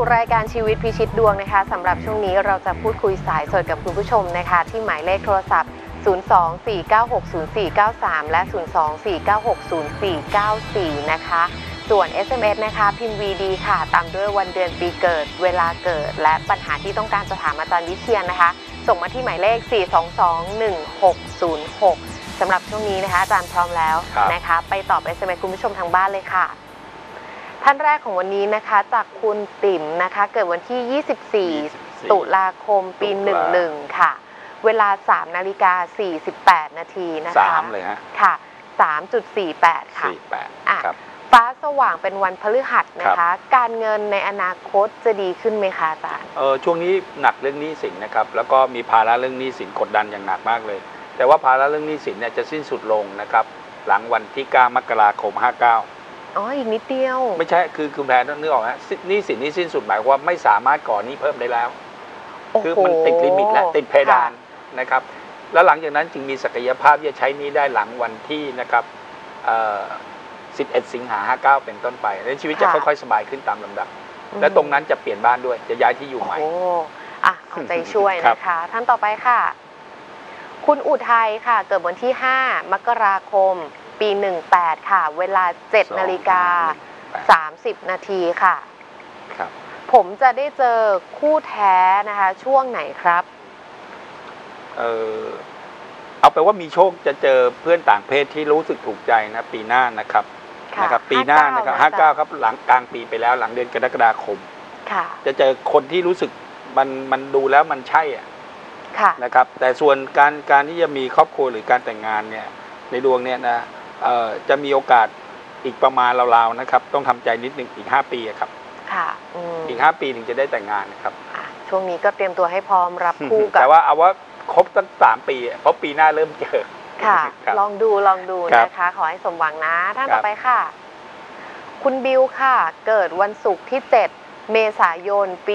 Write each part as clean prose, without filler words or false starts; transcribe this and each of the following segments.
รายการชีวิตพิชิตดวงนะคะสำหรับช่วงนี้เราจะพูดคุยสายสดกับคุณผู้ชมนะคะที่หมายเลขโทรศัพท์ 024960493 และ 024960494 นะคะส่วน SMS นะคะพิมพ์ VD ค่ะตามด้วยวันเดือนปีเกิดเวลาเกิดและปัญหาที่ต้องการจะถามอาจารย์วิเชียรนะคะส่งมาที่หมายเลข 4221606 สำหรับช่วงนี้นะคะอาจารย์พร้อมแล้วนะคะไปตอบ SMS คุณผู้ชมทางบ้านเลยค่ะท่านแรกของวันนี้นะคะจากคุณติ๋มนะคะเกิดวันที่ 24 ตุลาคมปี 11 ค่ะเวลา 3:48 นาทีนะคะ 3เลยฮะค่ะ 3.48 ค่ะครับฟ้าสว่างเป็นวันพฤหัสนะคะการเงินในอนาคตจะดีขึ้นไหมคะอาจารย์ช่วงนี้หนักเรื่องหนี้สินนะครับแล้วก็มีภาระเรื่องหนี้สินกดดันอย่างหนักมากเลยแต่ว่าภาระเรื่องหนี้สินเนี่ยจะสิ้นสุดลงนะครับหลังวันที่ 9 มกราคม 59 อีกนิดเดียวไม่ใช่คือคุณแพรนึกออกไหมหนี้สินนี้สิ้นสุดหมายว่าไม่สามารถก่อหนี้เพิ่มได้แล้วคือมันติดลิมิตและติดเพดานนะครับแล้วหลังจากนั้นจึงมีศักยภาพที่จะใช้หนี้ได้หลังวันที่นะครับ11 สิงหา 59เป็นต้นไปแล้วชีวิตจะค่อยๆสบายขึ้นตามลำดับและตรงนั้นจะเปลี่ยนบ้านด้วยจะย้ายที่อยู่ใหม่เอาใจช่วยนะคะท่านต่อไปค่ะคุณอุทัยค่ะเกิดวันที่ 5 มกราคมปี 18 ค่ะเวลา 7:30 นาทีค่ะครับผมจะได้เจอคู่แท้นะคะช่วงไหนครับเอาไปว่ามีโชคจะเจอเพื่อนต่างเพศที่รู้สึกถูกใจนะปีหน้านะครับปีหน้านะครับ59ครับหลังกลางปีไปแล้วหลังเดือนกรกฎาคมจะเจอคนที่รู้สึกมันดูแล้วมันใช่นะครับแต่ส่วนการที่จะมีครอบครัวหรือการแต่งงานเนี่ยในดวงเนี่ยนะจะมีโอกาสอีกประมาณราวๆนะครับต้องทำใจนิดนึงอีก5 ปีครับอีก5 ปีถึงจะได้แต่งงานนะครับช่วงนี้ก็เตรียมตัวให้พร้อมรับคู่กับแต่ว่าเอาว่าครบตั้ง3 ปีเพราะปีหน้าเริ่มเจอค่ะลองดูนะคะขอให้สมหวังนะท่านต่อไปค่ะคุณบิวค่ะเกิดวันศุกร์ที่ 7 เมษายนปี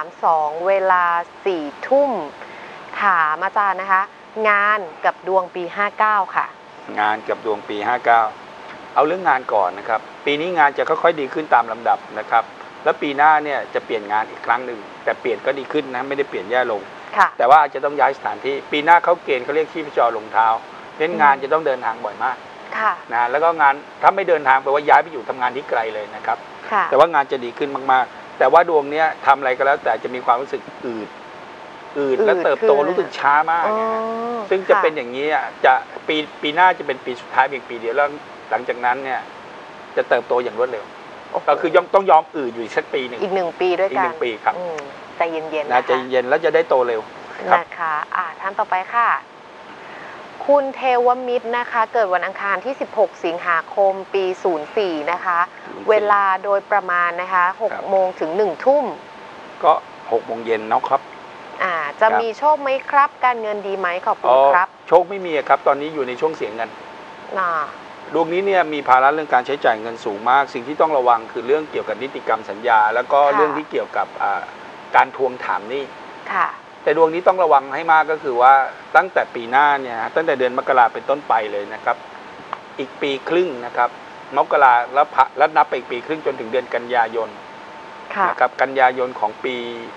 32 เวลา 4 ทุ่มถามอาจารย์นะคะงานกับดวงปี 59 ค่ะงานกับดวงปี 59เอาเรื่องงานก่อนนะครับปีนี้งานจะค่อยๆดีขึ้นตามลำดับนะครับแล้วปีหน้าเนี่ยจะเปลี่ยนงานอีกครั้งหนึ่งแต่เปลี่ยนก็ดีขึ้นนะไม่ได้เปลี่ยนแย่ลงแต่ว่าจะต้องย้ายสถานที่ปีหน้าเขาเกณฑ์เขาเรียกชีพจรลงเท้าเน้นงานจะต้องเดินทางบ่อยมากนะแล้วก็งานถ้าไม่เดินทางแปลว่าย้ายไปอยู่ทำงานที่ไกลเลยนะครับแต่ว่างานจะดีขึ้นมากๆแต่ว่าดวงเนี้ยทำอะไรก็แล้วแต่จะมีความรู้สึกอืดและเติบโตรู้สึกช้ามากซึ่งจะเป็นอย่างนี้จะปีหน้าจะเป็นปีสุดท้ายเพียงปีเดียวแล้วหลังจากนั้นเนี่ยจะเติบโตอย่างรวดเร็วก็คือต้องยอมอืดอยู่สักปีหนึ่งอีก1 ปีด้วยกันอีก1 ปีครับใจเย็นๆนะใจเย็นแล้วจะได้โตเร็วนะคะท่านต่อไปค่ะคุณเทวมิตรนะคะเกิดวันอังคารที่ 16 สิงหาคมปี 04 นะคะเวลาโดยประมาณนะคะ6 โมงถึง 1 ทุ่มก็6 โมงเย็นนะครับจะมีโชคไหมครับการเงินดีไหมขอบคุณครับโชคไม่มีครับตอนนี้อยู่ในช่วงเสียเงินดวงนี้เนี่ยมีภาระเรื่องการใช้จ่ายเงินสูงมากสิ่งที่ต้องระวังคือเรื่องเกี่ยวกับนิติกรรมสัญญาแล้วก็เรื่องที่เกี่ยวกับการทวงถามหนี้แต่ดวงนี้ต้องระวังให้มากก็คือว่าตั้งแต่ปีหน้าเนี่ยตั้งแต่เดือนมกราเป็นต้นไปเลยนะครับอีกปีครึ่งนะครับมกราแล้วนับไปอีกปีครึ่งจนถึงเดือนกันยายนนะครับกันยายนของปี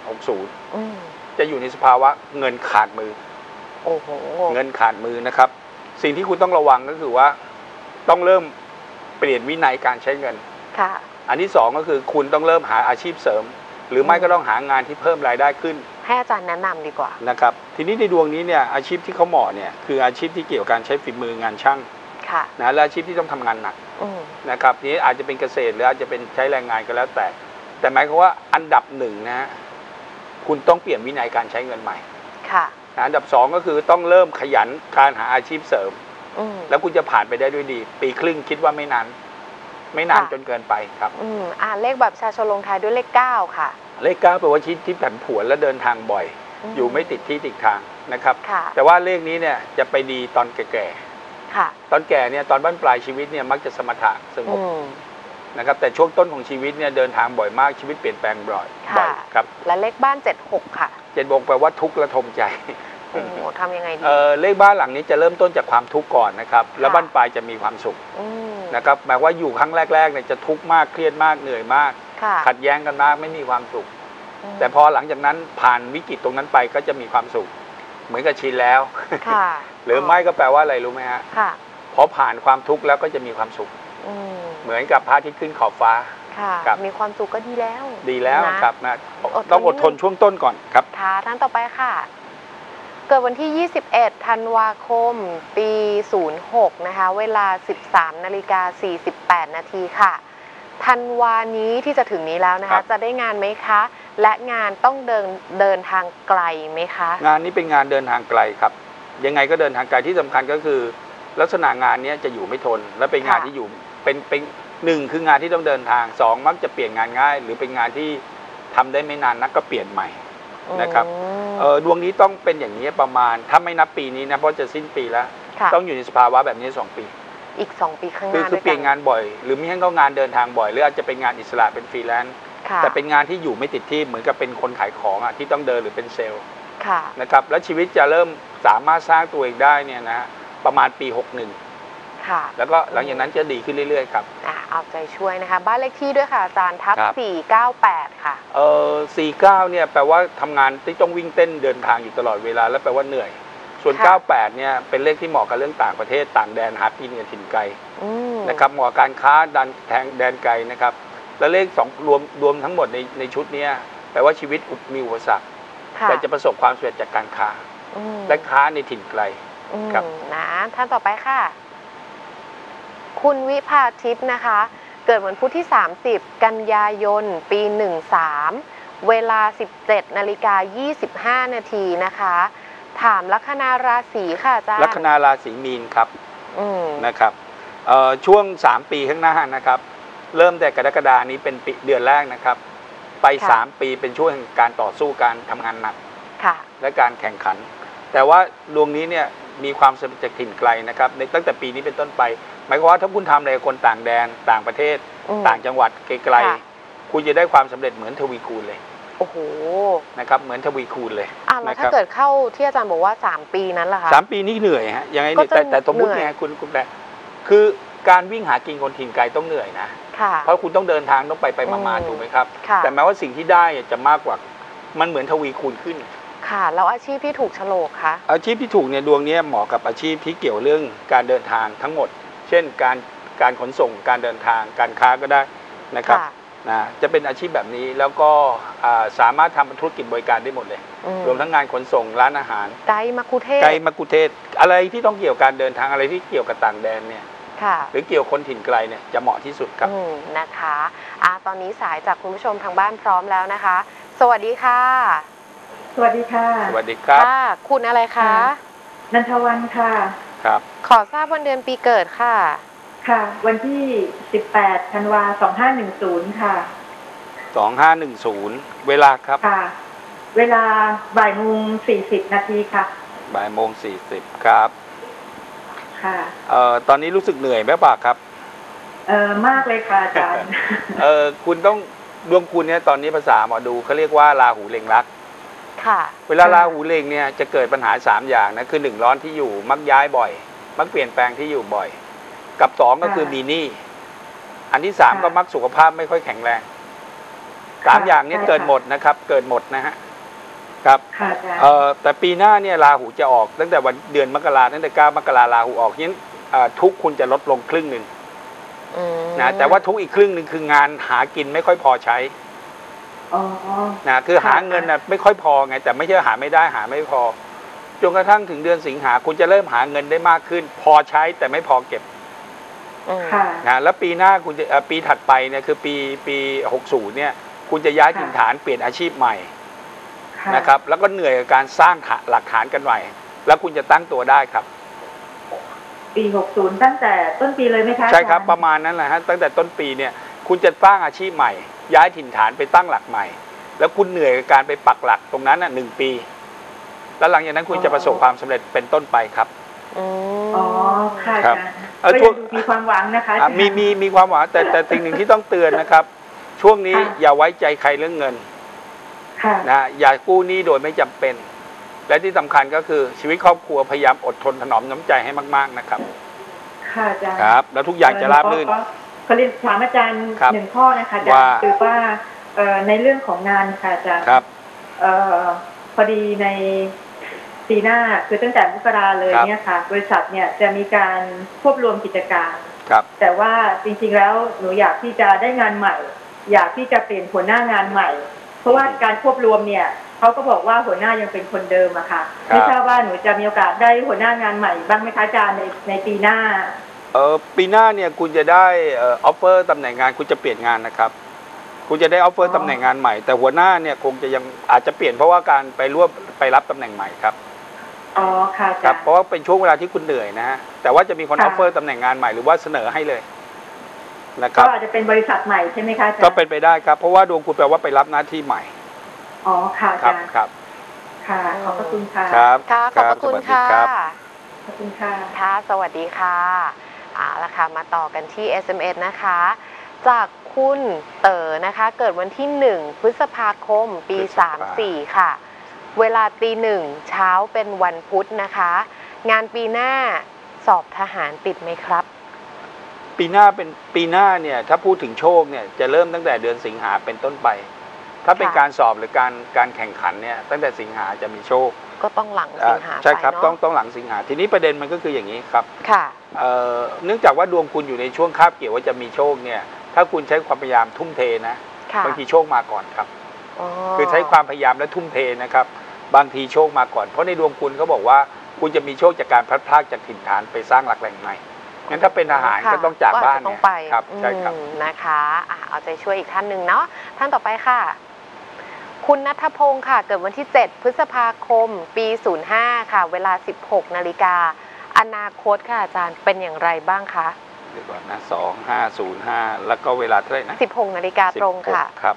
60จะอยู่ในสภาวะเงินขาดมือเงินขาดมือนะครับสิ่งที่คุณต้องระวังก็คือว่าต้องเริ่มเปลี่ยนวินัยการใช้เงินอันที่2ก็คือคุณต้องเริ่มหาอาชีพเสริมหรือไม่ก็ต้องหางานที่เพิ่มรายได้ขึ้นให้อาจารย์แนะนำดีกว่านะครับทีนี้ในดวงนี้เนี่ยอาชีพที่เขาเหมาะเนี่ยคืออาชีพที่เกี่ยวกับการใช้ฝีมืองานช่างนะและอาชีพที่ต้องทำงานหนักนะครับนี้อาจจะเป็นเกษตรหรืออาจจะเป็นใช้แรงงานก็แล้วแต่หมายความว่าอันดับ1นะคุณต้องเปลี่ยนวินัยการใช้เงินใหม่อันดับ2ก็คือต้องเริ่มขยันการหาอาชีพเสริมแล้วคุณจะผ่านไปได้ด้วยดีปีครึ่งคิดว่าไม่นานจนเกินไปครับเลขบัตรประชาชนลงท้ายด้วยเลข 9ค่ะเลข 9แปลว่าชีวิตที่ผันผวนและเดินทางบ่อยอยู่ไม่ติดที่ติดทางนะครับแต่ว่าเลขนี้เนี่ยจะไปดีตอนแก่ๆตอนแก่เนี่ยตอนบั้นปลายชีวิตเนี่ยมักจะสมถะสงบนะครับแต่ช่วงต้นของชีวิตเนี่ยเดินทางบ่อยมากชีวิตเปลี่ยนแปลงบ่อยครับและเลขบ้าน76ค่ะ 76แปลว่าทุกข์และทมใจทำยังไงดีเลขบ้านหลังนี้จะเริ่มต้นจากความทุกข์ก่อนนะครับแล้วบั้นปลายจะมีความสุขนะครับหมายว่าอยู่ครั้งแรกๆเนี่ยจะทุกข์มากเครียดมากเหนื่อยมากขัดแย้งกันมากไม่มีความสุขแต่พอหลังจากนั้นผ่านวิกฤตตรงนั้นไปก็จะมีความสุขเหมือนกับชินแล้วหรือไม่ก็แปลว่าอะไรรู้ไหมฮะพอผ่านความทุกข์แล้วก็จะมีความสุขเหมือนกับพระอาทิตย์ขึ้นขอบฟ้ามีความสุขก็ดีแล้วครับนะต้องอดทนช่วงต้นก่อนครับท่านต่อไปค่ะเกิดวันที่ 21 ธันวาคม ปี 06 นะคะเวลา 13:48 นาทีค่ะธันวานี้ที่จะถึงนี้แล้วนะคะจะได้งานไหมคะและงานต้องเดินทางไกลไหมคะงานนี้เป็นงานเดินทางไกลครับยังไงก็เดินทางไกลที่สำคัญก็คือลักษณะงานนี้จะอยู่ไม่ทนและเป็นงานที่อยู่เป็นหนึ่งคืองานที่ต้องเดินทางสองมักจะเปลี่ยนงานง่ายหรือเป็นงานที่ทำได้ไม่นานนักก็เปลี่ยนใหม่นะครับดวงนี้ต้องเป็นอย่างนี้ประมาณถ้าไม่นับปีนี้นะเพราะจะสิ้นปีแล้วต้องอยู่ในสภาวะแบบนี้2 ปีอีก2 ปีข้างหน้าคือเปลี่ยนงานบ่อยหรือไม่งั้นก็งานเดินทางบ่อยหรืออาจจะเป็นงานอิสระเป็นฟรีแลนซ์แต่เป็นงานที่อยู่ไม่ติดที่เหมือนกับเป็นคนขายของอ่ะที่ต้องเดินหรือเป็นเซลล์นะครับแล้วชีวิตจะเริ่มสามารถสร้างตัวเองได้เนี่ยนะประมาณปี61แล้วก็หลังจากนั้นจะดีขึ้นเรื่อยๆครับเอาใจช่วยนะคะบ้านเลขที่ด้วยค่ะอาจารย์ทับ498ค่ะ 49เนี่ยแปลว่าทำงานที่ต้องวิ่งเต้นเดินทางอยู่ตลอดเวลาแล้วแปลว่าเหนื่อยส่วน98เนี่ยเป็นเลขที่เหมาะกับเรื่องต่างประเทศต่างแดนหากินกับถิ่นไกลนะครับเหมาะการค้าแดนไกลนะครับและเลข2รวมทั้งหมดในชุดนี้แปลว่าชีวิตมีอุปสรรคแต่จะประสบความสำเร็จจากการค้าและค้าในถิ่นไกลครับนะท่านต่อไปค่ะคุณวิภาทิพย์นะคะเกิดวันพุธที่30 กันยายน ปี 13 เวลา 17:25 นาทีนะคะถามลัคนาราศีค่ะอาจารย์ลัคนาราศีมีนครับนะครับช่วง3 ปีข้างหน้านะครับเริ่มแต่กรกฎานี้เป็นเดือนแรกนะครับไป3 ปีเป็นช่วงการต่อสู้การทำงานหนักและการแข่งขันแต่ว่าดวงนี้เนี่ยมีความสำเร็จจากถิ่นไกลนะครับในตั้งแต่ปีนี้เป็นต้นไปหมายความว่าถ้าคุณทำอะไรกับคนต่างแดนต่างประเทศต่างจังหวัดไกลๆคุณจะได้ความสำเร็จเหมือนทวีคูณเลยโอ้โหนะครับเหมือนทวีคูณเลยแล้วถ้าเกิดเข้าที่อาจารย์บอกว่า3 ปีนั้นล่ะคะ 3 ปีนี่เหนื่อยฮะยังไงแต่สมมติไงคุณแต่คือการวิ่งหากินคนถิ่นไกลต้องเหนื่อยนะเพราะคุณต้องเดินทางต้องไปมาถูกไหมครับแต่แม้ว่าสิ่งที่ได้จะมากกว่ามันเหมือนทวีคูณขึ้นค่ะแล้วอาชีพที่ถูกโฉลกคะอาชีพที่ถูกเนี่ยดวงนี้เหมาะกับอาชีพที่เกี่ยวเรื่องการเดินทางทั้งหมดเช่นการขนส่งการเดินทางการค้าก็ได้นะครับจะเป็นอาชีพแบบนี้แล้วก็สามารถทำธุรกิจบริการได้หมดเลยรวมทั้งงานขนส่งร้านอาหารไกด์มักคุเทศอะไรที่ต้องเกี่ยวกับการเดินทางอะไรที่เกี่ยวกับต่างแดนเนี่ยหรือเกี่ยวคนถิ่นไกลเนี่ยจะเหมาะที่สุดครับนะคะตอนนี้สายจากคุณผู้ชมทางบ้านพร้อมแล้วนะคะสวัสดีค่ะสวัสดีค่ะสวัสดีครับคุณอะไรคะนันทวันค่ะครับขอทราบวันเดือนปีเกิดค่ะค่ะวันที่18 ธันวาคม 2510ค่ะ 2510เวลาครับค่ะเวลา13:40 นาทีค่ะ 13:40ครับค่ะตอนนี้รู้สึกเหนื่อยไหมป่ะครับมากเลยค่ะอาจารย์คุณต้องดวงคุณเนี่ยตอนนี้ภาษาหมอดูเขาเรียกว่าราหูเล็งรักค่ะเวลาราหูเล็งเนี่ยจะเกิดปัญหา3 อย่างนะคือ1ร้อนที่อยู่มักย้ายบ่อยมักเปลี่ยนแปลงที่อยู่บ่อยกับ2ก็คือมีหนี้อันที่3ก็มักสุขภาพไม่ค่อยแข็งแรง3อย่างนี้เกิดหมดนะครับเกิดหมดนะฮะครับแต่ปีหน้าเนี่ยราหูจะออกตั้งแต่วันเดือนมกราตั้งแต่9 มกราราหูออกงั้นทุกคุณจะลดลงครึ่งหนึ่งนะแต่ว่าทุกอีกครึ่งหนึ่งคืองานหากินไม่ค่อยพอใช้นะคือหาเงินนะไม่ค่อยพอไงแต่ไม่ใช่หาไม่ได้หาไม่พอจนกระทั่งถึงเดือนสิงหาคุณจะเริ่มหาเงินได้มากขึ้นพอใช้แต่ไม่พอเก็บนะแล้วปีหน้าคุณจะปีถัดไปเนี่ยคือปี60เนี่ยคุณจะย้ายถิ่นฐานเปลี่ยนอาชีพใหม่นะครับแล้วก็เหนื่อยกับการสร้างหลักฐานกันใหม่แล้วคุณจะตั้งตัวได้ครับปี60ตั้งแต่ต้นปีเลยไหมคะใช่ครับประมาณนั้นแหละฮะตั้งแต่ต้นปีเนี่ยคุณจะสร้างอาชีพใหม่ย้ายถิ่นฐานไปตั้งหลักใหม่แล้วคุณเหนื่อยกับการไปปักหลักตรงนั้น1 ปีแล้วหลังจากนั้นคุณจะประสบความสำเร็จเป็นต้นไปครับอ๋อค่ะอาจารย์ก็มีความหวังนะคะมีความหวังแต่สิ่งหนึ่งที่ต้องเตือนนะครับช่วงนี้อย่าไว้ใจใครเรื่องเงินนะอย่ากู้หนี้โดยไม่จำเป็นและที่สำคัญก็คือชีวิตครอบครัวพยายามอดทนถนอมน้ำใจให้มากๆนะครับค่ะอาจารย์ครับแล้วทุกอย่างจะราบรื่นเขาเรียนถามอาจารย์1 ข้อนะคะอาจารย์คือว่าในเรื่องของงานค่ะอาจารย์ครับพอดีในปีหน้าคือตั้งแต่มกราเลยเนี่ยค่ะบริษัทเนี่ยจะมีการควบรวมกิจการแต่ว่าจริงๆแล้วหนูอยากที่จะได้งานใหม่อยากที่จะเปลี่ยนหัวหน้างานใหม่เพราะว่าการควบรวมเนี่ยเขาก็บอกว่าหัวหน้ายังเป็นคนเดิมอะค่ะไม่ทราบว่าหนูจะมีโอกาสได้หัวหน้างานใหม่บ้างไหมคะอาจารย์ในปีหน้าปีหน้าเนี่ยคุณจะได้ออฟเฟอร์ตำแหน่งงานคุณจะเปลี่ยนงานนะครับคุณจะได้ออฟเฟอร์ตำแหน่งงานใหม่แต่หัวหน้าเนี่ยคงจะยังอาจจะเปลี่ยนเพราะว่าการไปรับตำแหน่งใหม่ครับอ๋อค่ะครับเพราะว่าเป็นช่วงเวลาที่คุณเหนื่อยนะฮะแต่ว่าจะมีคนออฟเฟอร์ตำแหน่งงานใหม่หรือว่าเสนอให้เลยนะครับก็อาจจะเป็นบริษัทใหม่ใช่ไหมคะก็เป็นไปได้ครับเพราะว่าดวงคุณแปลว่าไปรับหน้าที่ใหม่อ๋อค่ะครับค่ะขอบคุณค่ะครับขอบคุณค่ะขอบคุณค่ะค่ะสวัสดีค่ะละค่ะมาต่อกันที่ SMS นะคะจากคุณเต๋อนะคะเกิดวันที่1พฤษภาคมปี34ค่ะเวลาตี 1เช้าเป็นวันพุธนะคะงานปีหน้าสอบทหารติดไหมครับปีหน้าเนี่ยถ้าพูดถึงโชคเนี่ยจะเริ่มตั้งแต่เดือนสิงหาเป็นต้นไปถ้าเป็นการสอบหรือการแข่งขันเนี่ยตั้งแต่สิงหาจะมีโชคก็ต้องหลังสิงหาใช่ครับต้องหลังสิงหาทีนี้ประเด็นมันก็คืออย่างนี้ครับค่ะเนื่องจากว่าดวงคุณอยู่ในช่วงคาบเกี่ยวว่าจะมีโชคเนี่ยถ้าคุณใช้ความพยายามทุ่มเทนะบางทีโชคมาก่อนครับคือใช้ความพยายามและทุ่มเทนะครับบางทีโชคมาก่อนเพราะในดวงคุณเขาบอกว่าคุณจะมีโชคจากการพลัดพรากจากถิ่นฐานไปสร้างหลักแหล่งใหม่งั้นถ้าเป็นทหารก็ต้องจากบ้านเนี่ยครับใช่ครับนะคะเอาใจช่วยอีกท่านหนึ่งเนาะท่านต่อไปค่ะคุณณัฐพงศ์ค่ะเกิดวันที่7พฤษภาคมปี05ค่ะเวลา 16 นาฬิกาอนาคตค่ะอาจารย์เป็นอย่างไรบ้างคะเดี๋ยวก่อนนะ2505แล้วก็เวลาเท่าไหร่นะ 16 นาฬิกาตรงค่ะครับ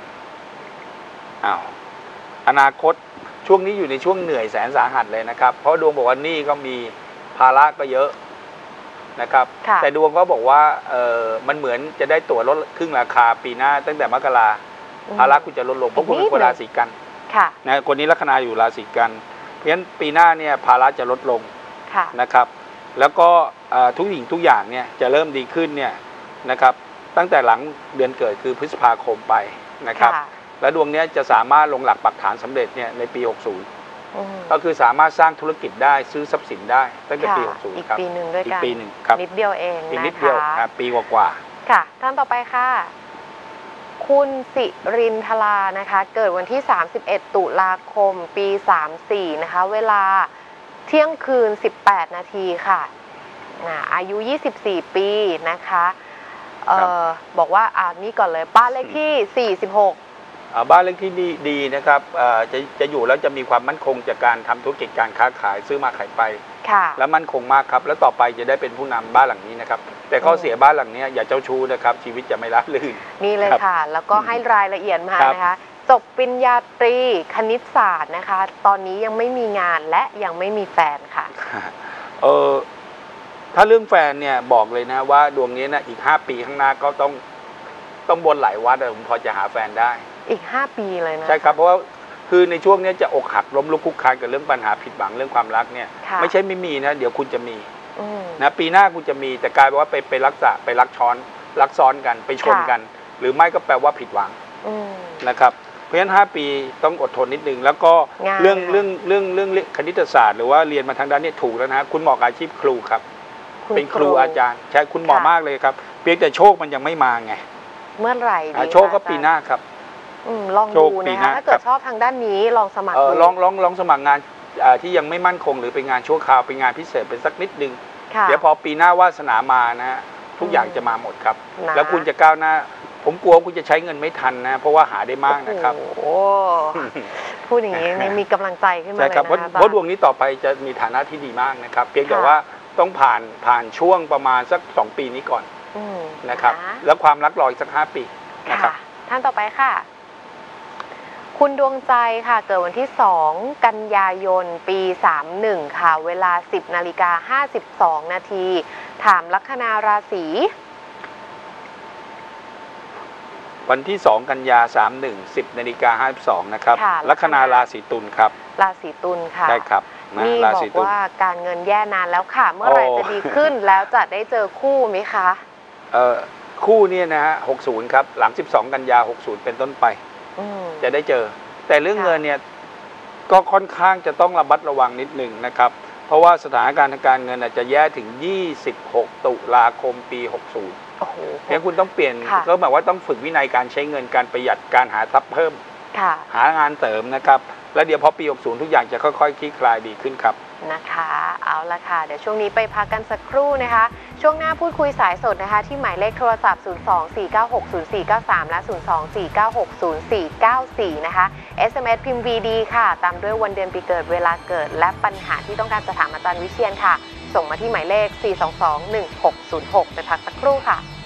อนาคตช่วงนี้อยู่ในช่วงเหนื่อยแสนสาหัสเลยนะครับเพราะดวงบอกว่านี่ก็มีภาระก็เยอะนะครับแต่ดวงก็บอกว่ามันเหมือนจะได้ตั๋วลดครึ่งราคาปีหน้าตั้งแต่มกราภาระคุณจะลดลงเพราะคุณเป็นคนราศีกันนะคนนี้ลัคนาอยู่ราศีกันเพราะฉะนั้นปีหน้าเนี่ยภาระจะลดลงนะครับแล้วก็ทุกสิ่งทุกอย่างเนี่ยจะเริ่มดีขึ้นเนี่ยนะครับตั้งแต่หลังเดือนเกิดคือพฤษภาคมไปนะครับและดวงนี้จะสามารถลงหลักปักฐานสำเร็จเนี่ยในปี60ก็คือสามารถสร้างธุรกิจได้ซื้อทรัพย์สินได้ตั้งแต่ปี60ครับอีกปีหนึ่งด้วยกันอีกปีหนึ่งครับนิดเดียวเองนะคะนิดเดียวครับปีกว่าค่ะท่านต่อไปค่ะคุณสิรินทรานะคะเกิดวันที่31ตุลาคมปี34นะคะเวลาเที่ยงคืน18 นาทีค่ะอายุ24 ปีนะคะบอกว่านี่ก่อนเลยบ้านเลขที่46 บ้านเลขที่ดีนะครับจะอยู่แล้วจะมีความมั่นคงจากการทำธุรกิจการค้าขายซื้อมาขายไปแล้วมั่นคงมากครับแล้วต่อไปจะได้เป็นผู้นำบ้านหลังนี้นะครับแต่ข้อเสียบ้านหลังนี้อย่าเจ้าชู้นะครับชีวิตจะไม่ราบรื่นนี่เลยค่ะแล้วก็ให้รายละเอียดมานะคะจบปริญญาตรีคณิตศาสตร์นะคะตอนนี้ยังไม่มีงานและยังไม่มีแฟนค่ะถ้าเรื่องแฟนเนี่ยบอกเลยนะว่าดวงนี้นะอีก5 ปีข้างหน้าก็ต้องบนหลายวัดผมพอจะหาแฟนได้อีก5 ปีเลยนะใช่ครับเพราะว่าคือในช่วงนี้จะอกหักล้มลุกคลุกคลานกับเรื่องปัญหาผิดหวังเรื่องความรักเนี่ยไม่ใช่ไม่มีนะเดี๋ยวคุณจะมีนะปีหน้าคุณจะมีแต่กลายเป็นว่าไปรักซ้อนกันไปชนกันหรือไม่ก็แปลว่าผิดหวังนะครับเพราะฉะนั้น5 ปีต้องอดทนนิดนึงแล้วก็เรื่องคณิตศาสตร์หรือว่าเรียนมาทางด้านนี้ถูกแล้วนะคุณเหมาะกับอาชีพครูครับเป็นครูอาจารย์ใช่คุณเหมาะมากเลยครับเพียงแต่โชคมันยังไม่มาไงเมื่อไหร่โชคก็ปีหน้าครับลองดูนะคะถ้าเกิดชอบทางด้านนี้ลองสมัครลองสมัครงานที่ยังไม่มั่นคงหรือเป็นงานชั่วคราวเป็นงานพิเศษเป็นสักนิดนึงเดี๋ยวพอปีหน้าวาสนามานะทุกอย่างจะมาหมดครับแล้วคุณจะก้าวหน้าผมกลัวคุณจะใช้เงินไม่ทันนะเพราะว่าหาได้มากนะครับโอ้พูดอย่างนี้มีกำลังใจขึ้นมาเลยนะคะเพราะดวงนี้ต่อไปจะมีฐานะที่ดีมากนะครับเพียงแต่ว่าต้องผ่านช่วงประมาณสัก2 ปีนี้ก่อนนะครับแล้วความรักรออีกสัก5 ปีนะครับท่านต่อไปค่ะคุณดวงใจค่ะเกิดวันที่2 กันยายนปี31ค่ะเวลา 10:52 นาทีถามลัคนาราศีวันที่2 กันยา31 10:52นะครับลัคนาราศีตุลครับราศีตุลค่ะใช่ครับนี่บอกว่าการเงินแย่นานแล้วค่ะเมื่อไหร่จะดีขึ้นแล้วจะได้เจอคู่ไหมคะคู่เนี่ยนะฮะ60ครับหลัง12กันยา60เป็นต้นไปจะได้เจอแต่เรื่องเงินเนี่ยก็ค่อนข้างจะต้องระมัดระวังนิดหนึ่งนะครับเพราะว่าสถานการณ์ทางการเงินอาจจะแย่ถึง26ตุลาคมปี60งั้นคุณต้องเปลี่ยนก็หมายว่าต้องฝึกวินัยการใช้เงินการประหยัดการหาทรัพย์เพิ่มหางานเสริมนะครับแล้วเดี๋ยวพอปี60ทุกอย่างจะค่อยๆคลี่คลายดีขึ้นครับนะคะเอาละค่ะเดี๋ยวช่วงนี้ไปพักกันสักครู่นะคะช่วงหน้าพูดคุยสายสดนะคะที่หมายเลขโทรศัพท์024960493และ024960494นะคะ SMS พิมพ์ VD ค่ะตามด้วยวันเดือนปีเกิดเวลาเกิดและปัญหาที่ต้องการจะถามอาจารย์วิเชียรค่ะส่งมาที่หมายเลข4221606ไปพักสักครู่ค่ะ